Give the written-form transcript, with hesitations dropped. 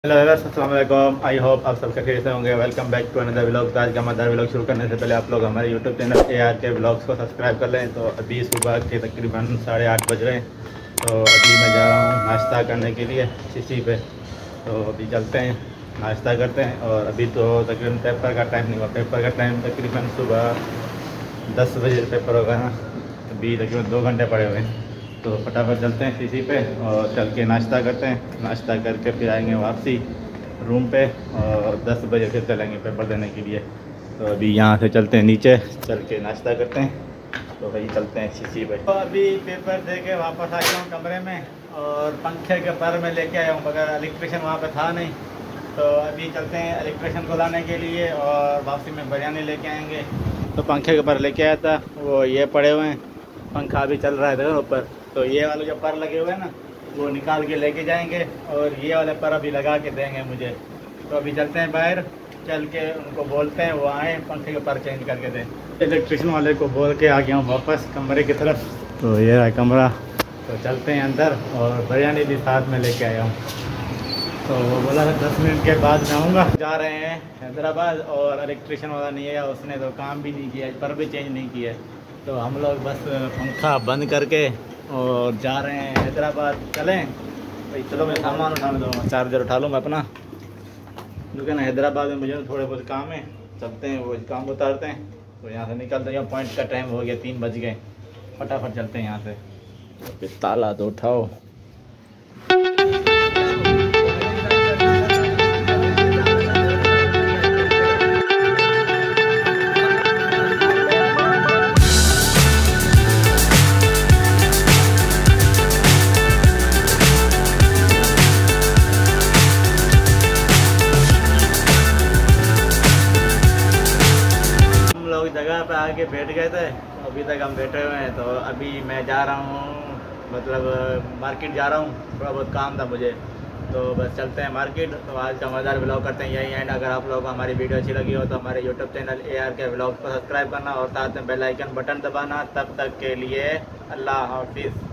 Hello अस्सलाम वालेकुम। I hope आप सबके खैरियत से होंगे। Welcome back to another vlog. आज का मज़ेदार व्लॉग शुरू करने से पहले आप लोग हमारे यूट्यूब चैनल AR के व्लॉग्स को सब्सक्राइब कर लें। तो अभी सुबह के तकरीबन 8:30 बज रहे हैं। तो अभी मैं जा रहा हूँ नाश्ता करने के लिए सीसी पे। तो अभी चलते हैं, नाश्ता करते हैं। और अभी तो तकरीबन पेपर का टाइम नहीं हुआ। पेपर का टाइम तकरीबन सुबह 10 बजे पेपर होगा ना। अभी तकरीबन 2 घंटे पड़े हुए हैं। तो फटाफट चलते हैं सीसी पे और चल के नाश्ता करते हैं। नाश्ता करके फिर आएंगे वापसी रूम पे और 10 बजे फिर चलेंगे पेपर देने के लिए। तो अभी यहाँ से चलते हैं नीचे, चल के नाश्ता करते हैं। तो भाई चलते हैं सीसी पे। तो अभी पेपर दे के वापस आ गया हूँ कमरे में और पंखे के पर में लेके आया हूँ, मगर इलेक्ट्रिशियन वहाँ पे था नहीं। तो अभी चलते हैं इलेक्ट्रिशियन को लाने के लिए और वापसी में बिरयानी लेके आएँगे। तो पंखे के पर लेके आया था, वो ये पड़े हुए हैं। पंखा अभी चल रहा है देखो ऊपर। तो ये वाले जो पर लगे हुए हैं ना, वो निकाल के लेके जाएंगे और ये वाले पर अभी लगा के देंगे मुझे। तो अभी चलते हैं बाहर, चल के उनको बोलते हैं वो आए पंखे के पर चेंज करके दें। इलेक्ट्रिशियन वाले को बोल के आ गया हूँ वापस कमरे की तरफ। तो ये है कमरा। तो चलते हैं अंदर और बिरयानी भी साथ में लेके आया हूँ। तो वो बोला था 10 मिनट के बाद मैं आऊँगा। जा रहे हैं हैदराबाद और इलेक्ट्रिशियन वाला नहीं है, उसने तो काम भी नहीं किया, पर भी चेंज नहीं किया। तो हम लोग बस पंखा बंद करके और जा रहे हैं हैदराबाद। चलें भाई, चलो मैं सामान उठा दूँगा, चार्जर उठा लूँगा अपना, क्योंकि ना हैदराबाद में मुझे थोड़े बहुत काम है। चलते हैं, वो काम उतारते हैं। तो यहाँ से निकलते हैं, पॉइंट का टाइम हो गया, 3 बज गए। फटाफट चलते हैं यहाँ से। फिर ताला तो उठाओ। जगह पे आके बैठ गए थे, अभी तक हम बैठे हुए हैं। तो अभी मैं जा रहा हूँ, मतलब मार्केट जा रहा हूँ, थोड़ा बहुत काम था मुझे। तो बस चलते हैं मार्केट। तो आज का मज़ेदार व्लॉग करते हैं यही एंड। अगर आप लोगों को हमारी वीडियो अच्छी लगी हो तो हमारे यूट्यूब चैनल AR के व्लॉग को सब्सक्राइब करना और साथ में बेल आइकन बटन दबाना। तब तक के लिए अल्लाह हाफिज़।